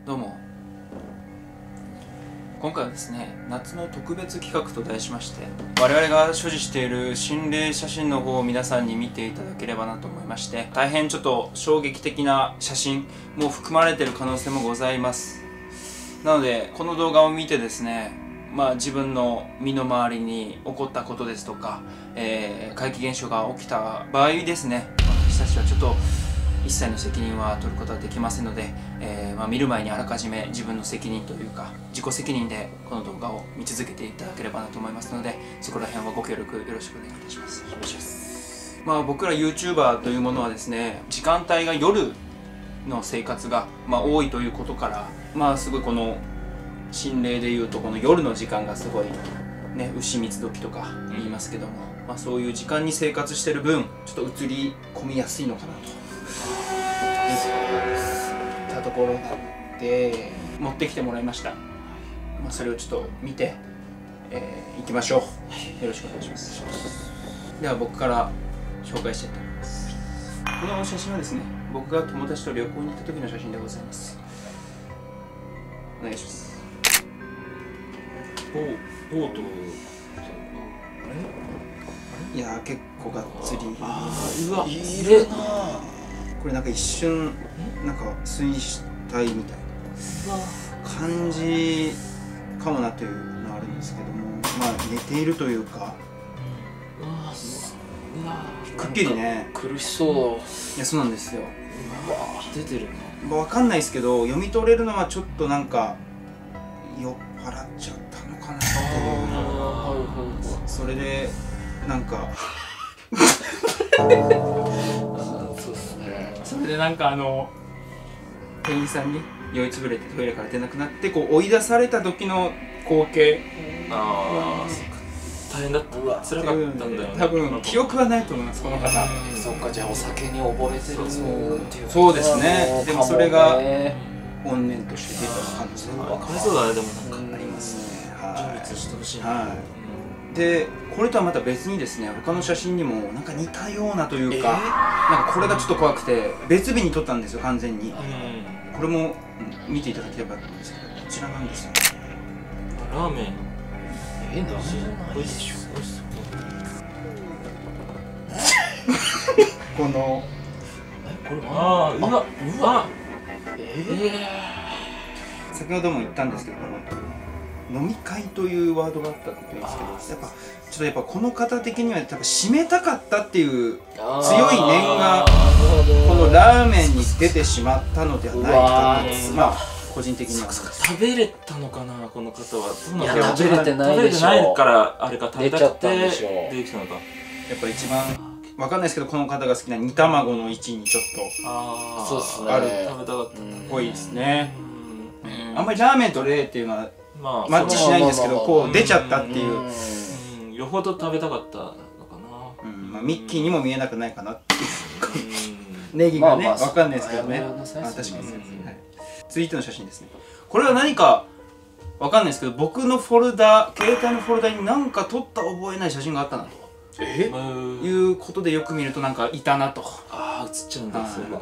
どうも。今回はですね、夏の特別企画と題しまして、我々が所持している心霊写真の方を皆さんに見ていただければなと思いまして、大変ちょっと衝撃的な写真も含まれている可能性もございます。なのでこの動画を見てですね、自分の身の回りに起こったことですとか、怪奇現象が起きた場合ですね、私たちはちょっと一切の責任は取ることはできませんので、見る前にあらかじめ自分の責任というか自己責任でこの動画を見続けていただければなと思いますので、そこら辺はご協力よろしくお願いいたします。お願いします。僕ら YouTuber というものはですね、時間帯が夜の生活が多いということから、すごいこの心霊でいうとこの夜の時間がすごいね、牛三つ時とか言いますけども、そういう時間に生活してる分ちょっと映り込みやすいのかなといったところなんで持ってきてもらいました。それをちょっと見ていきましょう。よろしくお願いします。では僕から紹介したいと思います。この写真はですね、僕が友達と旅行に行った時の写真でございます。お願いします。 ボート。 いやー、結構がっつり。 うわ、いるな。 これなんか一瞬なんか水死体みたいな感じかもなというのはあるんですけども、寝ているというか、くっきりね、 苦しそう。 いや、そうなんですよ。 出てるね。 わかんないですけど、読み取れるのはちょっとなんか酔っ払っちゃったのかなっていう。それでなんかそうっすね。 それでなんか店員さんに酔いつぶれてトイレから出なくなってこう追い出された時の光景。 大変だった。辛かったんだよね。 多分記憶はないと思います、この方。 そっか、じゃあお酒に溺れてるっていう。 そうですね。でもそれが怨念として出た可能性がかわいそうだね。でもなんかありますね。 成立してほしい。 で、これとはまた別にですね、他の写真にもなんか似たようなというか、なんかこれがちょっと怖くて別日に撮ったんですよ、完全に。これも見ていただければと思うんですけど、こちらなんですよね。 ラーメン。なんで美味しそう。 このこれうわ先ほども言ったんですけど、飲み会というワードがあったって言うんですけど、やっぱこの方的には締めたかったっていう強い念がこのラーメンに出てしまったのではないかと、個人的には。 食べれたのかな、この方は。 いや、食べれてないでしょ。 食べれてないからあれか、食べたくて出てきたのか。 やっぱ一番わかんないですけど、この方が好きな煮卵の位置にちょっとそうっすね。 ある食べたかった。 多いですね。あんまりラーメンと霊っていうのはママッチしないんですけど、こう出ちゃったっていう。 よほど食べたかったのかな。 ミッキーにも見えなくないかなっていうネギがね、わかんないですけどね。確かに。続いての写真ですね。これは何かわかんないですけど、僕のフォルダ、携帯のフォルダに何か撮った覚えない写真があったなということで、よく見るとなんかいたなと。 ああ、映っちゃうんだ。それが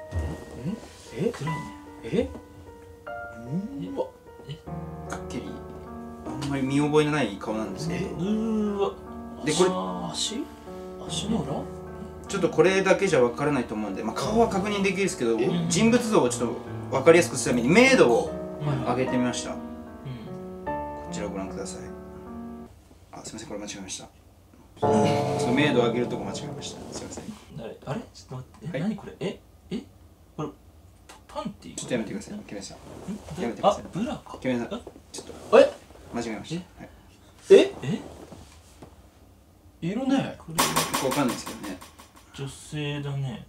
くっきりあんまり見覚えのない顔なんですけど、でこれ足の裏？ ちょっとこれだけじゃ分からないと思うんで、顔は確認できるんですけど、人物像をちょっと分かりやすくするために明度を上げてみました。こちらをご覧ください。すみません、これ間違えました。ちょっと明度を上げるとこ間違えました。すみません。 あれ、ちょっと待って、何これ。これパンティー？ ちょっとやめてください。決めました。やめてください。 ブラか。 決めなさい。ちょっと間違えました。 いるね。 これ結構わかんないですけどね。 女性だね。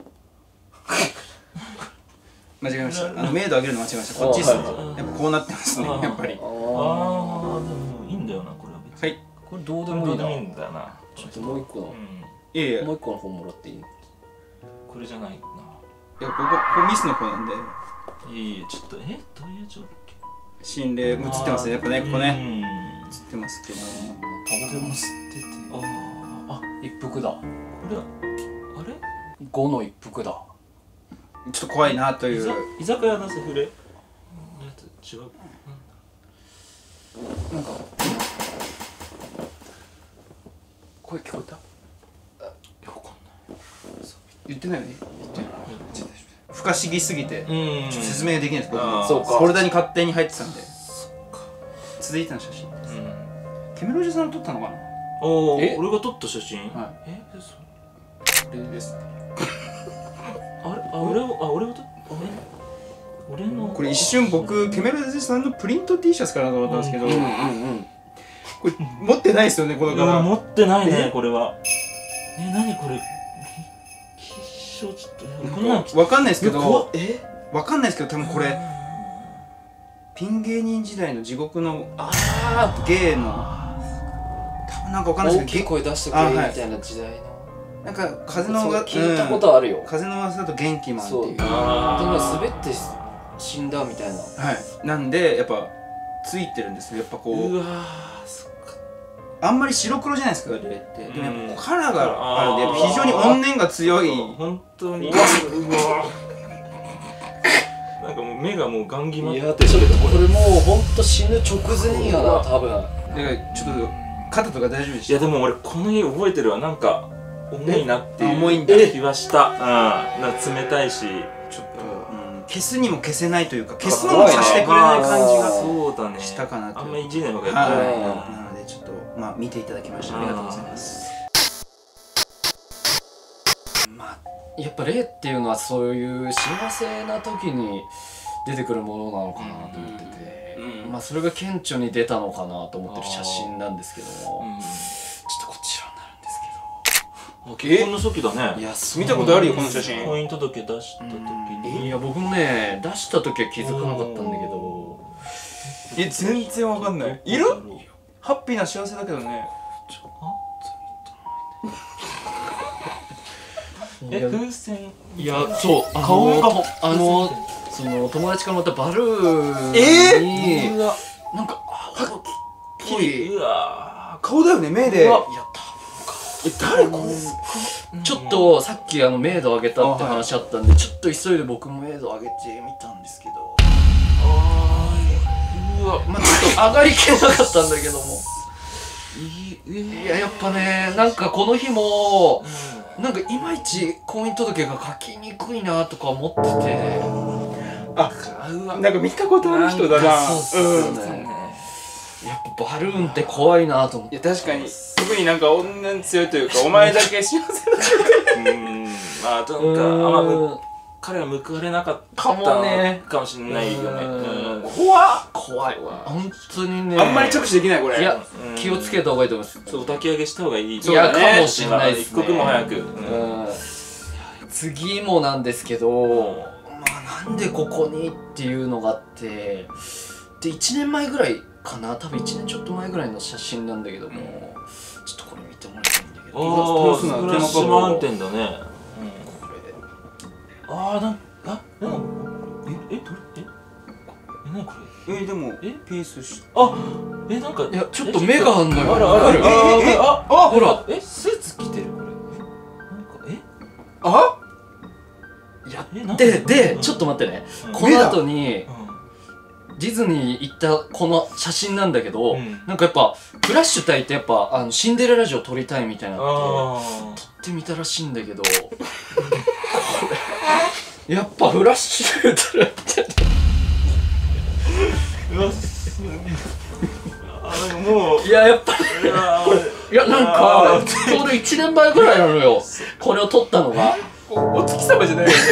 間違えました。明度上げるの間違えました。こっちっすね。やっぱこうなってますね、やっぱり。 でもいいんだよな、これは別に。 はい。 これどうでもいいな。 いいんだよな。 ちょっともう一個の。 いやいや。 もう一個の本もらっていい？ これじゃないな。 いや、ここミスの子なんで。 いや、ちょっとどういう状況？ 心霊映ってますね。やっぱね、ここね。映ってますけど。 タバコも吸ってて。一服だ。 これはあれ？ 5の一服だ。 ちょっと怖いなという。 居酒屋のセフレ？ 違う。 なんか声聞こえた？ いや、わかん言ってないよね。言ってない。不可思議すぎてない。 ちょっと説明できないです。僕もそうかフォルダに勝手に入ってたんで。続いての写真。ケメロジさんが撮ったのかな？ おお、 え俺が撮った写真。 はそうこれです。 あれ、俺が撮った。俺の。 これ一瞬僕ケメロジさんのプリント T シャツかなと思ったんですけど、これ持ってないですよね、この柄。 持ってないね、これは。何これ。ちょっとこんなんわかんないですけど、 えわかんないですけど、多分これピン芸人時代の地獄の芸の多分なんかわかんない大ですけど、 きい声出してくれみたいな時代のなんか風の噂聞いたことあるよ。 風の噂だと元気マンっていう。 そうで今滑って死んだみたいな。 はい。なんでやっぱついてるんですよ。やっぱこうわー、そっか。 あんまり白黒じゃないですか、霊って。でもやっぱカラーがあるんで、 あー非常に怨念が強い。 本当に。うわ。なんかもう目がもうガン決まっいてる。 やちょっとこれもうほんと死ぬ直前やな多分。 だからちょっと肩とか大丈夫でした？ いやでも俺この家覚えてるわ。なんか重いなっていう重いんだ気はした。なんか冷たいし。 ちょっと、消すにも消せないというか、消すのもさしてくれない感じがそうだね。 したかなと。 あんまいじんない方がいい。 はい。なのでちょっとまあ見ていただきましてありがとうございます。 まあやっぱ霊っていうのはそういう幸せな時に出てくるものなのかなと思ってて、まあそれが顕著に出たのかなと思ってる写真なんですけども、ちょっとこちらになるんです結婚の初期だね。 けど、いや見たことあるよこの写真。 婚姻届出した時に。 いや僕もね出した時は気づかなかったんだけど、 全然わかんない。いる？ハッピーな幸せだけどね。 風船。 いやそう顔がその友達からまたバルーンにうわ。 なんかうわ。 顔だよね、目で。 やった誰これ？ ちょっとさっきメイドあげたって話あったんで、ちょっと急いで僕もメイドあげてみたんですけど、 うわ。 まあちょっと上がりきれなかったんだけども、いややっぱね、なんかこの日もなんかいまいち婚姻届が書きにくいなとか思ってて、 なんか見たことある人だな。 そうっすよね。やっぱバルーンって怖いなと思って。 いや確かに特になんか女に強いというか、お前だけ幸せだというか。 まあとなんか彼は報われなかったかもねかもしれないよね。 怖い本当にね。 あんまり直視できないこれ。 いや気をつけた方がいいと思います。 そう、抱き上げした方がいい。 いやかもしれないですね。 一刻も早く。 次もなんですけど、まあなんでここにっていうのがあって、で1年前ぐらいかな、多分1年ちょっと前ぐらいの写真なんだけども、ちょっとこれ見てもらいたいんだけど、 ああ、スプラッシュマウンテンだね。 これ何これ。 でもピースしなんかいやちょっと目があんのよ。 ある。 ほらスーツ着てるこれ。 いやでちょっと待ってね、この後にディズニー行ったこの写真なんだけど、なんかやっぱフラッシュ焚いてやっぱシンデレラ城撮りたいみたいになって撮ってみたらしいんだけど、これやっぱフラッシュ撮られてる。 もういややっぱいやなんかちょうど1年前ぐらいなのよ、これを撮ったのが。 お月様じゃないよね。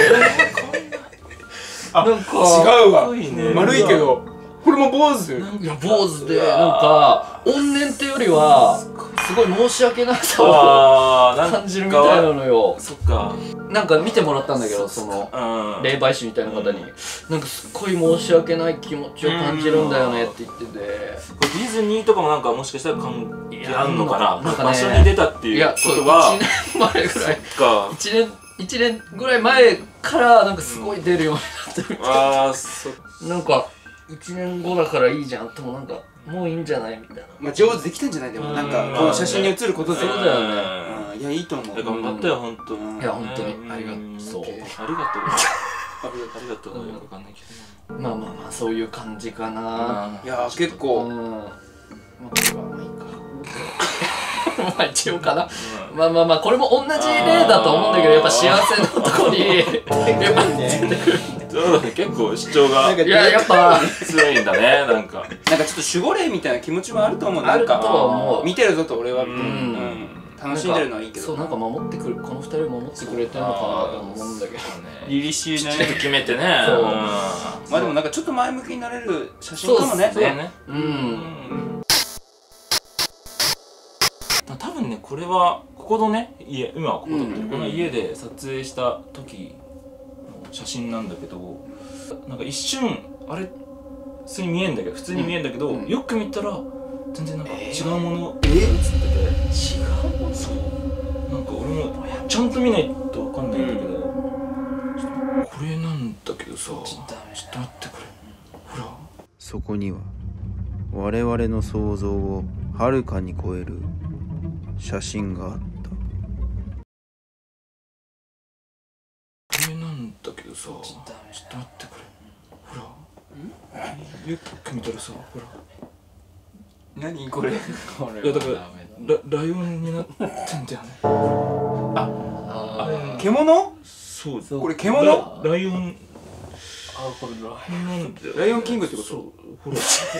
なんか違うわ。 ね丸いけどこれも坊主。 いや坊主でなんか怨念っていうよりはすごい申し訳なさを感じるみたいなのよ。 そっか。 なんか見てもらったんだけど、その霊媒師みたいな方になんかすっごい申し訳ない気持ちを感じるんだよねって言ってて、 ディズニーとかもなんかもしかしたら関係あんのかな。 なんかね場所に出たっていうことは 1年前ぐらいか。 1年ぐらい前からなんかすごい出るようになってるみたいな。なんか1年後だからいいじゃんってもなんかもういいんじゃないみたいな。 まあ上手できたんじゃない？でもなんかこの写真に写ることで。 そうだよね。 いやいいと思う。 頑張ったよ本当。 いや本当にありがとう。 ありがとう。 ありがとう。よくわかんないけど。 まあまあまあそういう感じかな。 いやー結構まあこれはまあいいか。まあ一応かな。まあまあまあこれも同じ例だと思うんだけど、やっぱ幸せのとこにやっぱそうだね、結構主張がいややっぱ強いんだね、なんか。 なんかちょっと守護霊みたいな気持ちもあると思う。 あるとは思う。 見てるぞと俺はん楽しんでるのはいいけど、 そうなんか守ってくる、この二人を守ってくれてるのかなと思うんだけどね。 凛々しいね。 決めてね。 そうまあでもなんかちょっと前向きになれる写真かもね。 そうね。 うん多分ね、これはここのね家、今はここだけど、この家で撮影した時の写真なんだけど、なんか一瞬あれ普通に見えんだけど、よく見たら全然なんか違うものが写ってて、 違うもの。 そうなんか俺もちゃんと見ないとわかんないんだけど、これなんだけどさ、ちょっと待ってくれ、ほら。 そこには我々の想像をはるかに超える写真があった。 これなんだけどさ、ちょっと待ってくれ、ほら。よく見たらさ、ほら。 何これ。 いやだからライオンになってんだよね。 獣？ そう。 これ獣？ ライオンあ、これライオンキングってこと？ そう、ほら。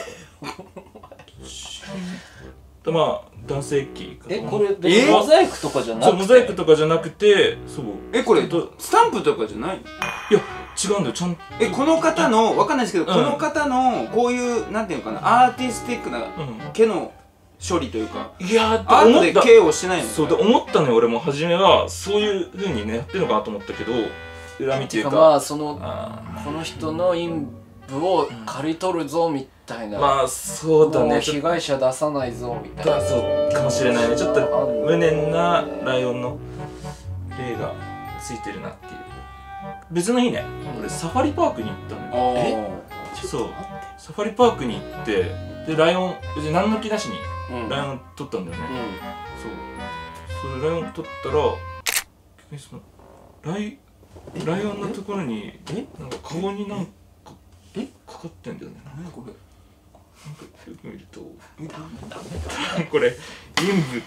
まあ男性器かな。 これ別にモザイクとかじゃなくて。 そう、モザイクとかじゃなくて、そう。 これスタンプとかじゃない？ いや違うんだよ、ちゃんと。 この方のわかんないですけど、この方のこういうなんていうのかな、アーティスティックな毛の処理というか、 いやアートで毛をしてないの？ そうで思ったのよ、俺も初めはそういう風にねやってるのかなと思ったけど、恨みっていうか、 まあそのこの人の陰部を刈り取るぞみたいな。 まあそうだね、 被害者出さないぞみたいな。 そうかもしれないね。ちょっと無念なライオンの霊がついてるなっていう。別の日ね、俺サファリパークに行ったのよ。そう、サファリパークに行って、でライオン別に何の気なしにライオン撮ったんだよね。そう、それライオン撮ったら、逆にそのライオンのところになんか顔になんかかかってんだよね。 何これ。 なんかよく見ると、これ陰部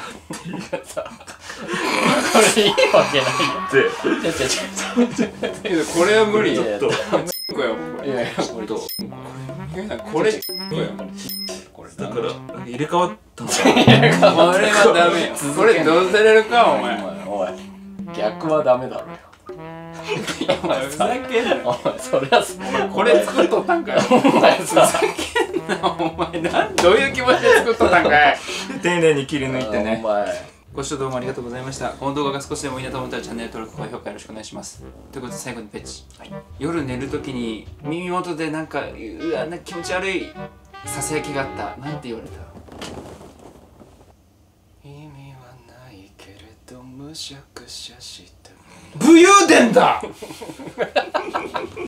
これいいわけないってけどこれは無理。 ちょっといやいやこれこれだから入れ替わったんだ。 これはダメよ。これどうされるかお前。 おい逆はダメだろ。 お前ふざけんな。 お前そりゃそうこれ作っとったんかよ。 お前さお前どういう気持ちで作っとったんかい。 丁寧に切り抜いてね。 お前ご視聴どうもありがとうございました。この動画が少しでもいいなと思ったらチャンネル登録、高評価よろしくお願いします。ということで最後にペチ、夜寝るときに耳元でなんかなんか気持ち悪いささやきがあった。なんて言われた？意味はないけれどむしゃくしゃして武勇伝だ